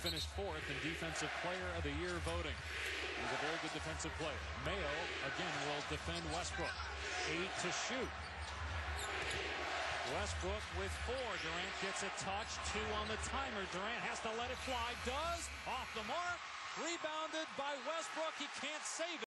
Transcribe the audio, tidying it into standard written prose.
finished 4th in Defensive Player of the Year voting. He's a very good defensive player. Mayo, again, will defend Westbrook. 8 to shoot. Westbrook with 4. Durant gets a touch. 2 on the timer. Durant has to let it fly. Does. Off the mark. Rebounded by Westbrook. He can't save it.